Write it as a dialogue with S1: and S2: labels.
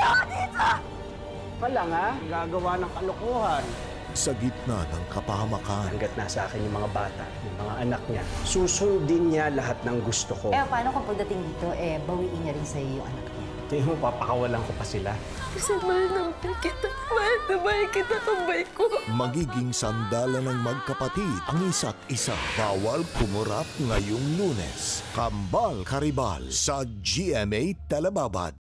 S1: Ayoko dito!
S2: Pala nga, gagawa ng kalokohan.
S3: Sa gitna ng kapahamakan,
S2: Hanggat nasa akin yung mga bata, yung mga anak niya, susundin niya lahat ng gusto ko.
S1: Paano kung pagdating dito, bawiin niya rin sa'yo yung anak niya?
S2: Tingin mo, papakawalan ko pa sila.
S1: Kasi mahal na kita. Mahal na mahal kita, kambal ko.
S3: magiging sandalan ng magkapatid ang isa't isa. Bawal kumurap ngayong Lunes. Kambal, Karibal sa GMA Telebabad.